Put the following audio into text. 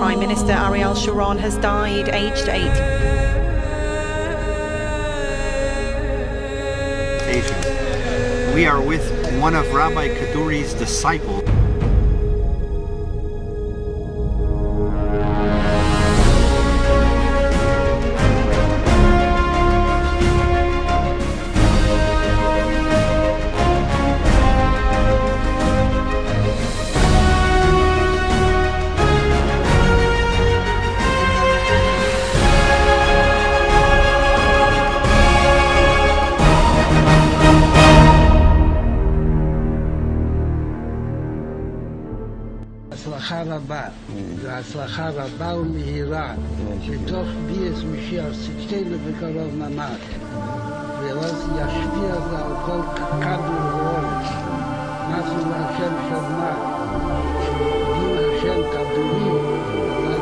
Prime Minister Ariel Sharon has died, aged 80. We are with one of Rabbi Kaduri's disciples. הצלחה רבה, והצלחה רבה ומהירה, בתוך ביאת משיח צדקנו בקרוב ממש, ואז ישפיע זה על כל כדור ואורץ. נתנו להשם שמע, בין השם כדורים,